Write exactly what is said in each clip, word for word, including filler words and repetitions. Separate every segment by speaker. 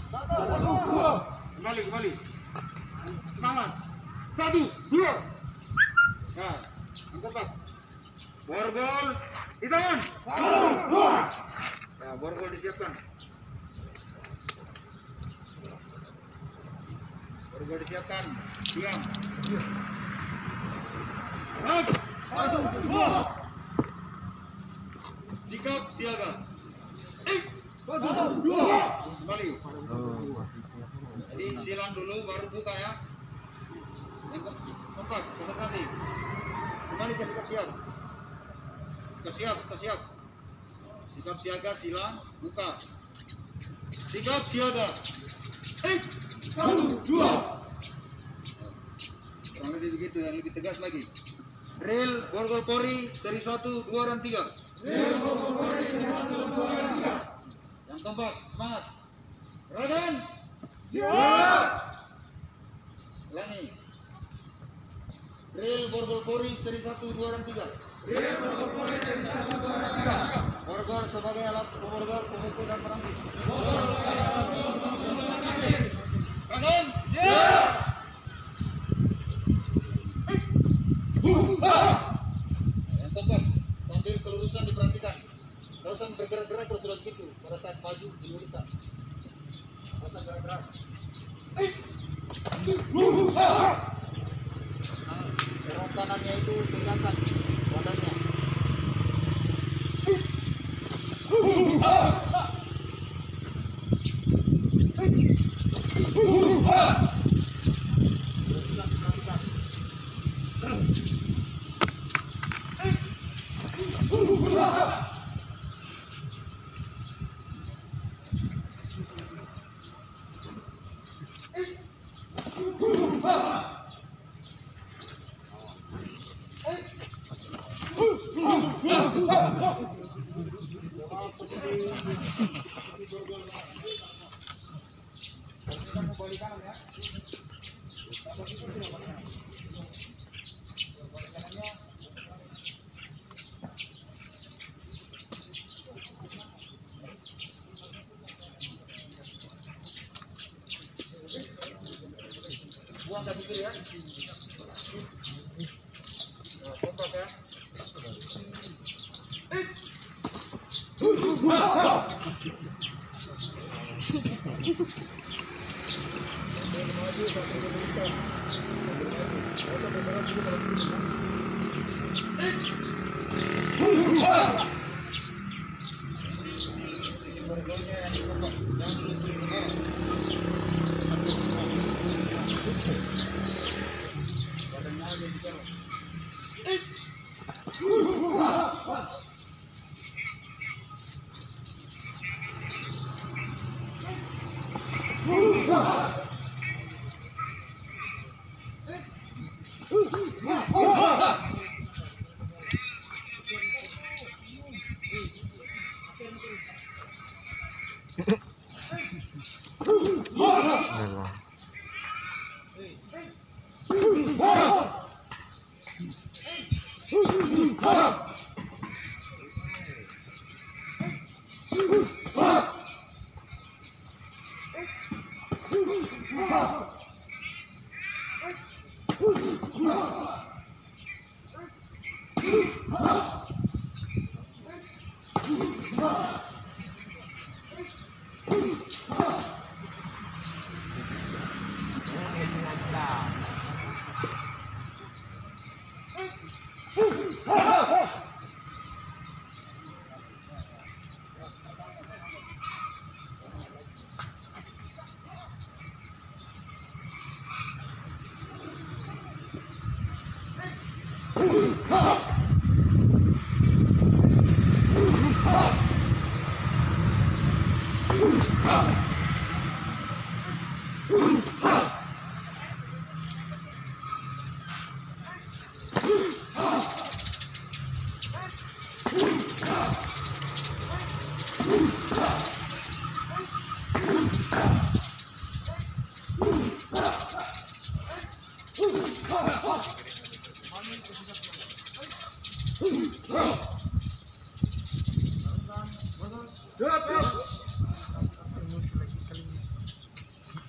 Speaker 1: Kembali, kembali. Semangat. Satu, dua. Nah, angkat pak. Borgol di tangan. Ya, borgol disiapkan. Borgol disiapkan. Diam. Satu, dua. Sikap siaga. Eh, satu, dua. Kembali. Jadi silang dulu baru buka ya. Yang keempat, konsentrasi. Kembali ke sikap siap. Sikap siap, sikap siap. Sikap siaga, silang, buka. Sikap siaga. Eh, satu, dua. Kurang lebih begitu, yang lebih tegas lagi. Drill Borgol Polri seri satu, dua, dan tiga. Drill Borgol Polri seri satu, dua, dan tiga. Yang keempat, semangat. Radan. Siap. Ulangi. Drill Borgol Polri seri satu, dua, dan tiga. Drill Borgol Polri seri satu, dua, dan tiga. Borgol sebagai alat pemborgol, pemukul, dan penangkis. Borgol sebagai alat pemukul, pemukul, dan penangkis. Radan. Siap. Yang keempat, sambil kelurusan diperhatikan. Tidak usah bergerak-gerak kalau sudah begitu. Pada saat maju diluruskan. Tidak usah gerak-gerak. Gerak kanannya itu kelihatan badannya. Buang dari kiri ya. Nah, kompak ya. Borgolnya yang dikompak, jangan terus kiri. Badannya aja ditaruh.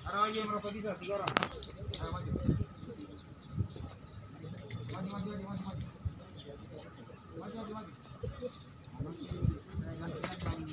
Speaker 1: Ada lagi yang merasa bisa, tiga orang. Ayo maju. Maju, maju, maju, maju, maju. Maju, maju, maju.